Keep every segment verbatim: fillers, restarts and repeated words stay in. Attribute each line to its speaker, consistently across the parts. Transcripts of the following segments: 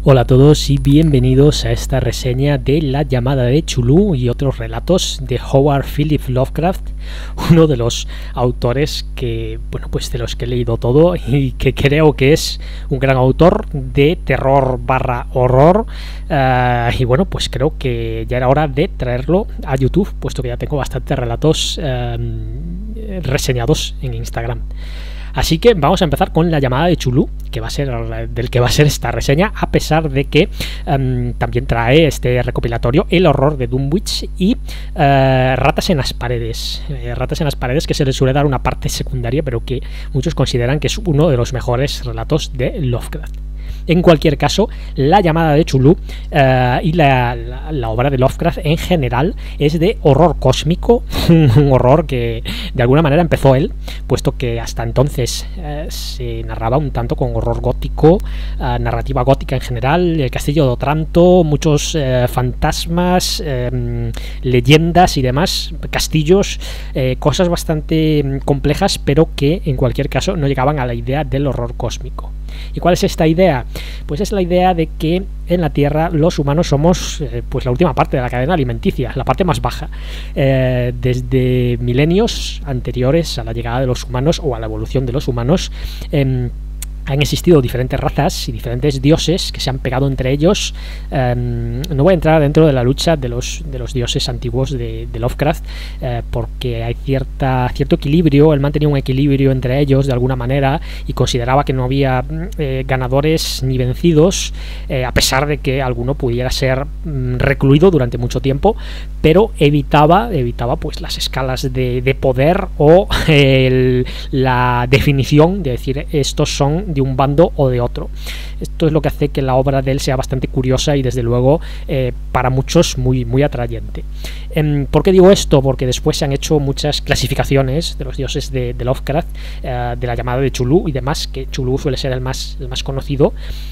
Speaker 1: Hola a todos y bienvenidos a esta reseña de La llamada de Cthulhu y otros relatos de Howard Phillips Lovecraft, uno de los autores que, bueno, pues de los que he leído todo y que creo que es un gran autor de terror barra horror. Uh, y bueno, pues creo que ya era hora de traerlo a YouTube, puesto que ya tengo bastantes relatos uh, reseñados en Instagram. Así que vamos a empezar con La llamada de Cthulhu, que va a ser del que va a ser esta reseña, a pesar de que um, también trae este recopilatorio El horror de Dunwich y uh, Ratas en las paredes. Eh, Ratas en las paredes, que se le suele dar una parte secundaria, pero que muchos consideran que es uno de los mejores relatos de Lovecraft. En cualquier caso, La llamada de Cthulhu uh, y la, la, la obra de Lovecraft en general es de horror cósmico, un horror que de alguna manera empezó él, puesto que hasta entonces uh, se narraba un tanto con horror gótico, uh, narrativa gótica en general, el castillo de Otranto, muchos uh, fantasmas, uh, leyendas y demás, castillos, uh, cosas bastante complejas, pero que en cualquier caso no llegaban a la idea del horror cósmico. ¿Y cuál es esta idea? Pues es la idea de que en la Tierra los humanos somos eh, pues la última parte de la cadena alimenticia, la parte más baja. Eh, desde milenios anteriores a la llegada de los humanos o a la evolución de los humanos, eh, han existido diferentes razas y diferentes dioses que se han pegado entre ellos. Um, no voy a entrar dentro de la lucha de los, de los dioses antiguos de, de Lovecraft, eh, porque hay cierta, cierto equilibrio. Él mantenía un equilibrio entre ellos de alguna manera y consideraba que no había eh, ganadores ni vencidos, eh, a pesar de que alguno pudiera ser mm, recluido durante mucho tiempo, pero evitaba, evitaba pues las escalas de, de poder o eh, el, la definición de decir estos son de un bando o de otro. Esto es lo que hace que la obra de él sea bastante curiosa y desde luego eh, para muchos muy, muy atrayente. Eh, ¿Por qué digo esto? Porque después se han hecho muchas clasificaciones de los dioses de, de Lovecraft, eh, de la llamada de Cthulhu y demás, que Cthulhu suele ser el más, el más conocido.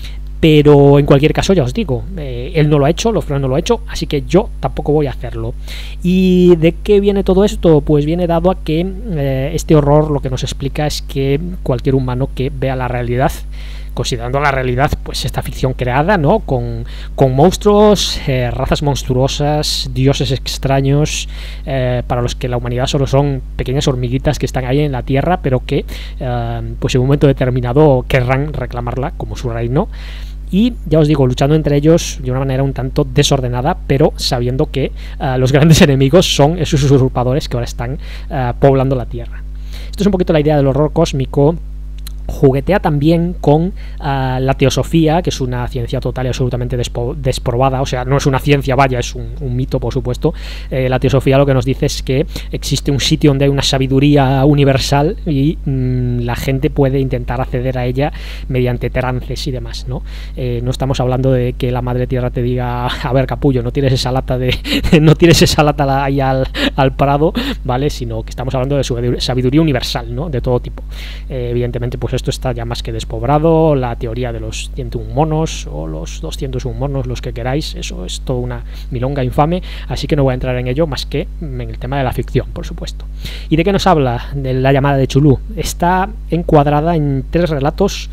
Speaker 1: Pero en cualquier caso, ya os digo, eh, él no lo ha hecho, Lovecraft no lo ha hecho, así que yo tampoco voy a hacerlo. ¿Y de qué viene todo esto? Pues viene dado a que eh, este horror lo que nos explica es que cualquier humano que vea la realidad, considerando la realidad, pues esta ficción creada, ¿no? Con, con monstruos, eh, razas monstruosas, dioses extraños, eh, para los que la humanidad solo son pequeñas hormiguitas que están ahí en la Tierra, pero que eh, pues en un momento determinado querrán reclamarla como su reino. Y ya os digo, luchando entre ellos de una manera un tanto desordenada, pero sabiendo que uh, los grandes enemigos son esos usurpadores que ahora están uh, poblando la Tierra. Esto es un poquito la idea del horror cósmico. Juguetea también con uh, la teosofía, que es una ciencia total y absolutamente desprobada, o sea, no es una ciencia, vaya, es un, un mito, por supuesto. Eh, la teosofía lo que nos dice es que existe un sitio donde hay una sabiduría universal y mmm, la gente puede intentar acceder a ella mediante trances y demás, ¿no? Eh, no estamos hablando de que la madre tierra te diga, a ver, capullo, no tires esa lata de no tires esa lata ahí al, al prado, ¿vale? Sino que estamos hablando de su sabiduría universal, ¿no? De todo tipo. Eh, evidentemente, pues esto está ya más que despoblado. La teoría de los ciento uno monos o los doscientos uno monos, los que queráis, eso es toda una milonga infame, así que no voy a entrar en ello más que en el tema de la ficción, por supuesto. ¿Y de qué nos habla de La llamada de Cthulhu? Está encuadrada en tres relatos,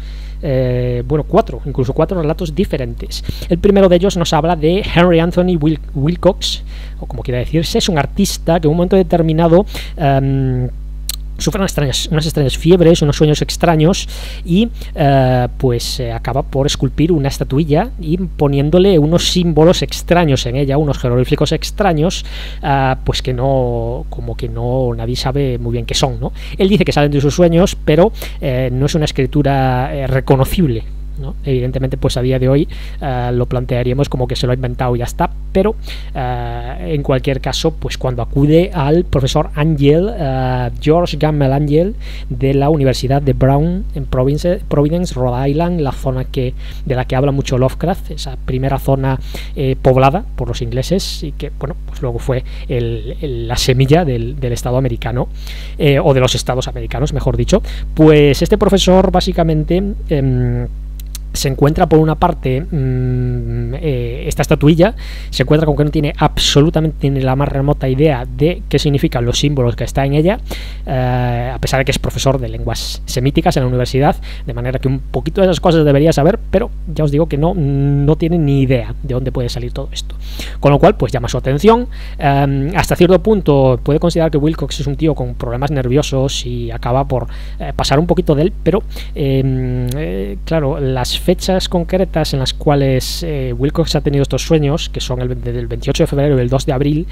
Speaker 1: Eh, bueno, cuatro, incluso cuatro relatos diferentes. El primero de ellos nos habla de Henry Anthony Wil Wilcox, o como quiera decirse, es un artista que en un momento determinado um, sufre unas extrañas, unas extrañas fiebres, unos sueños extraños y uh, pues eh, acaba por esculpir una estatuilla y poniéndole unos símbolos extraños en ella, unos jeroglíficos extraños, uh, pues que no, como que no, nadie sabe muy bien qué son, ¿no? Él dice que salen de sus sueños, pero eh, no es una escritura eh, reconocible, ¿no? Evidentemente, pues a día de hoy uh, lo plantearíamos como que se lo ha inventado y ya está, pero uh, en cualquier caso, pues cuando acude al profesor Angel, uh, George Gamble Angel, de la Universidad de Brown en Providence, Providence, Rhode Island, la zona que, de la que habla mucho Lovecraft, esa primera zona eh, poblada por los ingleses y que, bueno, pues luego fue el, el, la semilla del, del Estado americano, eh, o de los Estados americanos, mejor dicho. Pues este profesor básicamente Eh, se encuentra por una parte mmm, eh, esta estatuilla, se encuentra con que no tiene absolutamente ni la más remota idea de qué significan los símbolos que está en ella, eh, a pesar de que es profesor de lenguas semíticas en la universidad, de manera que un poquito de esas cosas debería saber, pero ya os digo que no, no tiene ni idea de dónde puede salir todo esto. Con lo cual, pues llama su atención. Eh, hasta cierto punto puede considerar que Wilcox es un tío con problemas nerviosos y acaba por eh, pasar un poquito de él, pero eh, eh, claro, las fechas concretas en las cuales eh, Wilcox ha tenido estos sueños, que son el del veintiocho de febrero y el dos de abril,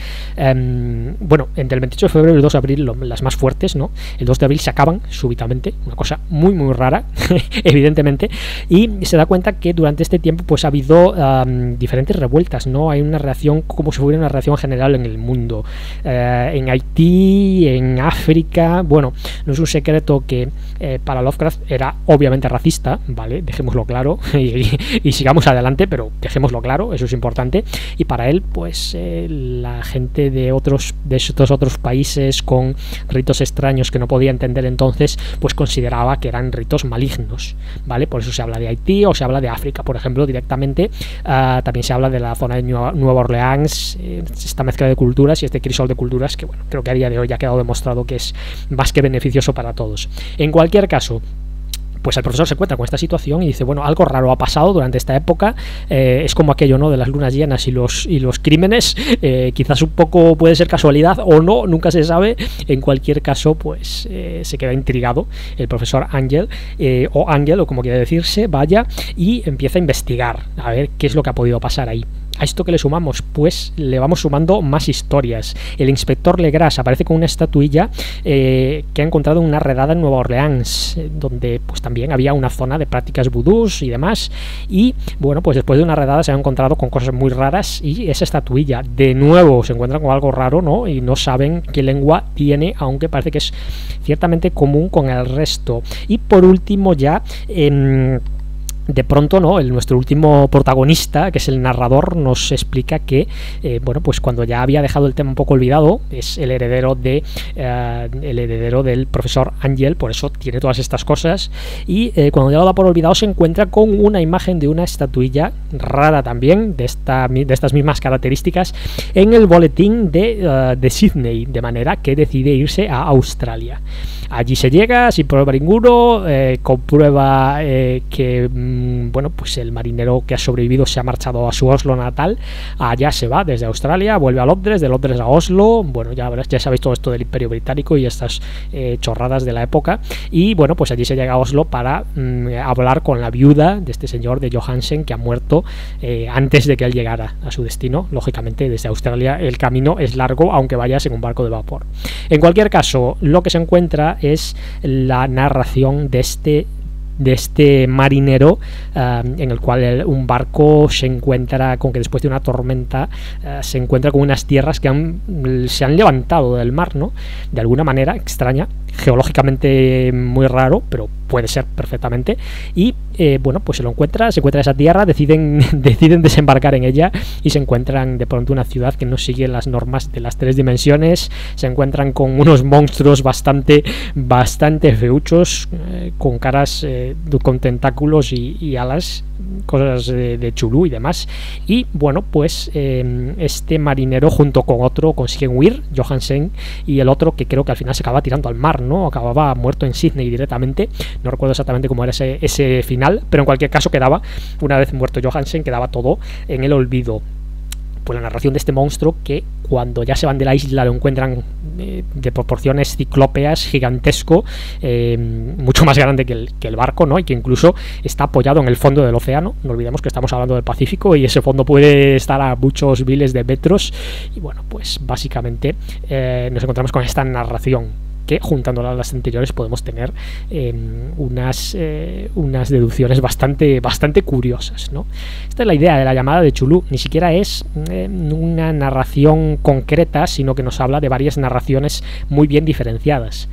Speaker 1: eh, bueno, entre el veintiocho de febrero y el dos de abril, lo, las más fuertes, ¿no? El dos de abril se acaban súbitamente, una cosa muy muy rara, evidentemente, y se da cuenta que durante este tiempo pues ha habido um, diferentes revueltas, ¿no? Hay una reacción como si fuera una reacción general en el mundo, eh, en Haití, en África. Bueno, no es un secreto que eh, para Lovecraft era obviamente racista, ¿vale? Dejémoslo claro. Y, y, y sigamos adelante, pero dejémoslo claro, eso es importante. Y para él, pues eh, la gente de otros de estos otros países con ritos extraños que no podía entender entonces, pues consideraba que eran ritos malignos, ¿vale? Por eso se habla de Haití o se habla de África, por ejemplo, directamente. Uh, también se habla de la zona de Nueva, Nueva Orleans, eh, esta mezcla de culturas y este crisol de culturas que, bueno, creo que a día de hoy ya ha quedado demostrado que es más que beneficioso para todos. En cualquier caso, pues el profesor se encuentra con esta situación y dice, bueno, algo raro ha pasado durante esta época, eh, es como aquello, ¿no?, de las lunas llenas y los, y los crímenes, eh, quizás un poco puede ser casualidad o no, nunca se sabe. En cualquier caso, pues eh, se queda intrigado el profesor Angel, eh, o Angel, o como quiere decirse, vaya, y empieza a investigar, a ver qué es lo que ha podido pasar ahí. A esto que le sumamos, pues le vamos sumando más historias. El inspector Legras aparece con una estatuilla eh, que ha encontrado una redada en Nueva Orleans, eh, donde pues también había una zona de prácticas vudús y demás. Y bueno, pues después de una redada se han encontrado con cosas muy raras y esa estatuilla de nuevo se encuentra con algo raro, ¿no? Y no saben qué lengua tiene, aunque parece que es ciertamente común con el resto. Y por último ya... Eh, de pronto, ¿no?, el, nuestro último protagonista, que es el narrador, nos explica que, eh, bueno, pues cuando ya había dejado el tema un poco olvidado, es el heredero de eh, el heredero del profesor Angel, por eso tiene todas estas cosas, y eh, cuando ya lo da por olvidado se encuentra con una imagen de una estatuilla rara también, de, esta, de estas mismas características, en el boletín de, uh, de Sydney, de manera que decide irse a Australia. Allí se llega sin problema ninguno, eh, comprueba eh, que mmm, bueno, pues el marinero que ha sobrevivido se ha marchado a su Oslo natal, allá se va desde Australia, vuelve a Londres, de Londres a Oslo, bueno, ya, ya sabéis todo esto del Imperio Británico y estas eh, chorradas de la época, y bueno, pues allí se llega a Oslo para mmm, hablar con la viuda de este señor de Johansen, que ha muerto eh, antes de que él llegara a su destino. Lógicamente desde Australia el camino es largo, aunque vayas en un barco de vapor. En cualquier caso, lo que se encuentra es la narración de este de este marinero, uh, en el cual el, un barco se encuentra con que después de una tormenta uh, se encuentra con unas tierras que han, se han levantado del mar, ¿no?, de alguna manera extraña, geológicamente muy raro, pero puede ser perfectamente, y eh, bueno, pues se lo encuentra, se encuentra esa tierra, deciden, deciden desembarcar en ella y se encuentran de pronto una ciudad que no sigue las normas de las tres dimensiones, se encuentran con unos monstruos bastante bastante feuchos, eh, con caras, eh, con tentáculos y, y alas, cosas de, de Chulú y demás, y bueno, pues eh, este marinero junto con otro consiguen huir, Johansen y el otro, que creo que al final se acaba tirando al mar, ¿no?, acababa muerto en Sydney directamente, no recuerdo exactamente cómo era ese, ese final, pero en cualquier caso quedaba, una vez muerto Johansen, quedaba todo en el olvido. Pues la narración de este monstruo, que cuando ya se van de la isla lo encuentran eh, de proporciones ciclópeas, gigantesco, eh, mucho más grande que el, que el barco, ¿no?, y que incluso está apoyado en el fondo del océano. No olvidemos que estamos hablando del Pacífico y ese fondo puede estar a muchos miles de metros, y bueno, pues básicamente eh, nos encontramos con esta narración que, juntándolas a las anteriores, podemos tener eh, unas, eh, unas deducciones bastante, bastante curiosas, ¿no? Esta es la idea de la llamada de Chulú. Ni siquiera es eh, una narración concreta, sino que nos habla de varias narraciones muy bien diferenciadas.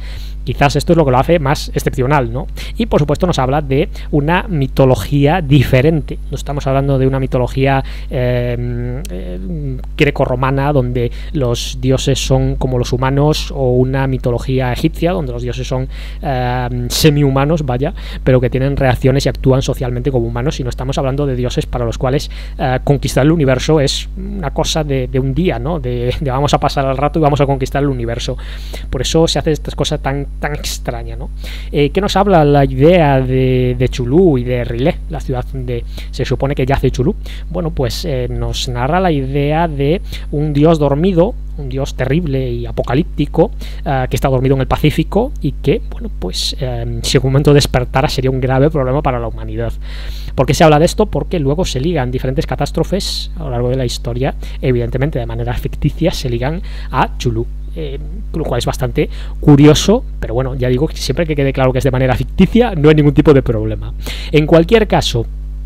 Speaker 1: Quizás esto es lo que lo hace más excepcional, ¿no? Y por supuesto nos habla de una mitología diferente. No estamos hablando de una mitología eh, eh, grecorromana donde los dioses son como los humanos, o una mitología egipcia donde los dioses son eh, semi-humanos, vaya, pero que tienen reacciones y actúan socialmente como humanos, sino estamos hablando de dioses para los cuales eh, conquistar el universo es una cosa de, de un día, ¿no? De, de vamos a pasar al rato y vamos a conquistar el universo. Por eso se hace estas cosas tan, tan extrañas, ¿no? Eh, ¿Qué nos habla la idea de, de Chulú y de Rilé, la ciudad donde se supone que yace Chulú? Bueno, pues eh, nos narra la idea de un dios dormido, un dios terrible y apocalíptico, uh, que está dormido en el Pacífico y que, bueno, pues eh, si en un momento despertara sería un grave problema para la humanidad. ¿Por qué se habla de esto? Porque luego se ligan diferentes catástrofes a lo largo de la historia, evidentemente de manera ficticia, se ligan a Chulú. Eh, lo cual es bastante curioso, pero bueno, ya digo que siempre que quede claro que es de manera ficticia no hay ningún tipo de problema. En cualquier caso,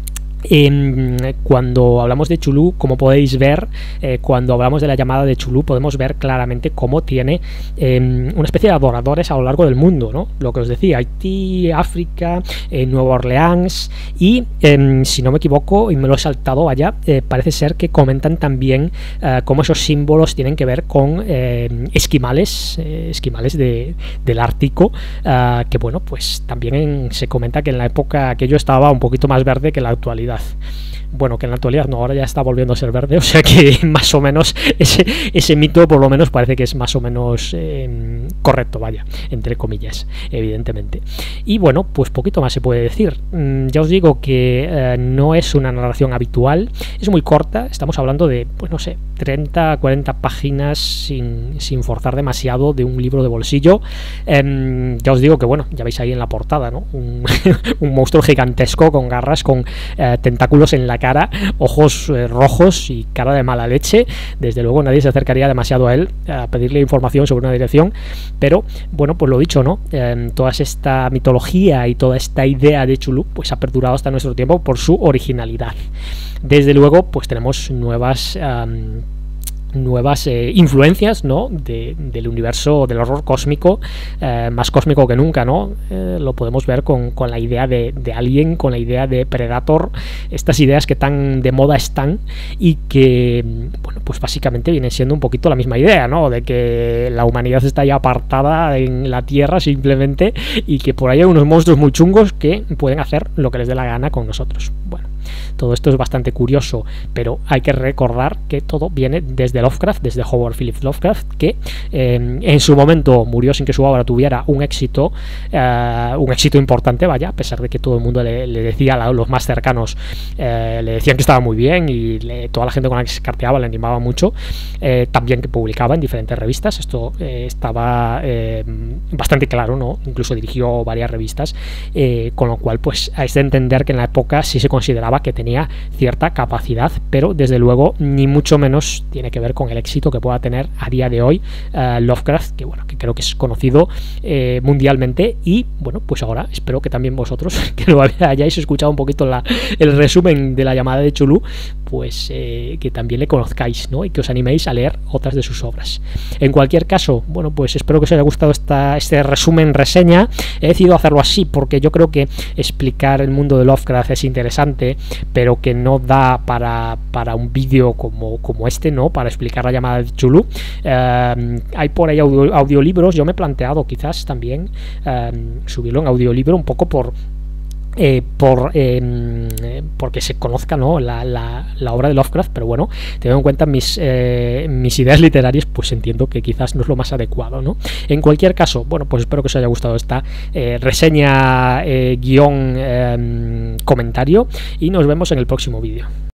Speaker 1: Eh, cuando hablamos de Chulú, como podéis ver, eh, cuando hablamos de la llamada de Chulú, podemos ver claramente cómo tiene eh, una especie de adoradores a lo largo del mundo, ¿no? Lo que os decía, Haití, África, eh, Nueva Orleans, y eh, si no me equivoco, y me lo he saltado, vaya, eh, parece ser que comentan también eh, cómo esos símbolos tienen que ver con eh, esquimales, eh, esquimales de, del Ártico, eh, que bueno, pues también en, se comenta que en la época aquello estaba un poquito más verde que en la actualidad. Bueno, que en la actualidad no, ahora ya está volviendo a ser verde, o sea que más o menos ese, ese mito por lo menos parece que es más o menos eh, correcto, vaya, entre comillas, evidentemente. Y bueno, pues poquito más se puede decir. Mm, ya os digo que eh, no es una narración habitual, es muy corta, estamos hablando de, pues no sé, treinta a cuarenta páginas sin, sin forzar demasiado, de un libro de bolsillo. Eh, ya os digo que, bueno, ya veis ahí en la portada, ¿no? Un, un monstruo gigantesco con garras, con eh, tentáculos en la cara, ojos eh, rojos y cara de mala leche. Desde luego nadie se acercaría demasiado a él a pedirle información sobre una dirección, pero bueno, pues lo dicho, ¿no? Eh, toda esta mitología y toda esta idea de Chulú pues ha perdurado hasta nuestro tiempo por su originalidad. Desde luego pues tenemos nuevas um, nuevas eh, influencias, ¿no? de, del universo del horror cósmico, eh, más cósmico que nunca, ¿no? Eh, lo podemos ver con, con la idea de, de Alien, con la idea de Predator, estas ideas que tan de moda están y que, bueno, pues básicamente vienen siendo un poquito la misma idea, ¿no? De que la humanidad está ya apartada en la Tierra simplemente y que por ahí hay unos monstruos muy chungos que pueden hacer lo que les dé la gana con nosotros. Bueno, todo esto es bastante curioso, pero hay que recordar que todo viene desde Lovecraft, desde Howard Phillips Lovecraft, que eh, en su momento murió sin que su obra tuviera un éxito, eh, un éxito importante, vaya, a pesar de que todo el mundo le, le decía, a los más cercanos, eh, le decían que estaba muy bien y le, toda la gente con la que se carteaba le animaba mucho, eh, también que publicaba en diferentes revistas, esto eh, estaba eh, bastante claro, ¿no? Incluso dirigió varias revistas, eh, con lo cual pues hay que entender que en la época sí se consideraba que tenía cierta capacidad, pero desde luego ni mucho menos tiene que ver con el éxito que pueda tener a día de hoy uh, Lovecraft, que bueno, que creo que es conocido eh, mundialmente. Y bueno, pues ahora espero que también vosotros, que lo hayáis escuchado un poquito la, el resumen de la llamada de Chulú, pues eh, que también le conozcáis, ¿no? Y que os animéis a leer otras de sus obras. En cualquier caso, bueno, pues espero que os haya gustado esta, este resumen, reseña. He decidido hacerlo así porque yo creo que explicar el mundo de Lovecraft es interesante, pero que no da para, para un vídeo como, como este, ¿no? Para explicar la llamada de Chulú. Eh, hay por ahí audio, audiolibros. Yo me he planteado quizás también eh, subirlo en audiolibro un poco por Eh, por eh, porque se conozca, ¿no? la, la, la obra de Lovecraft, pero bueno, teniendo en cuenta mis, eh, mis ideas literarias, pues entiendo que quizás no es lo más adecuado, ¿no? En cualquier caso, bueno, pues espero que os haya gustado esta eh, reseña, eh, guión, eh, comentario, y nos vemos en el próximo vídeo.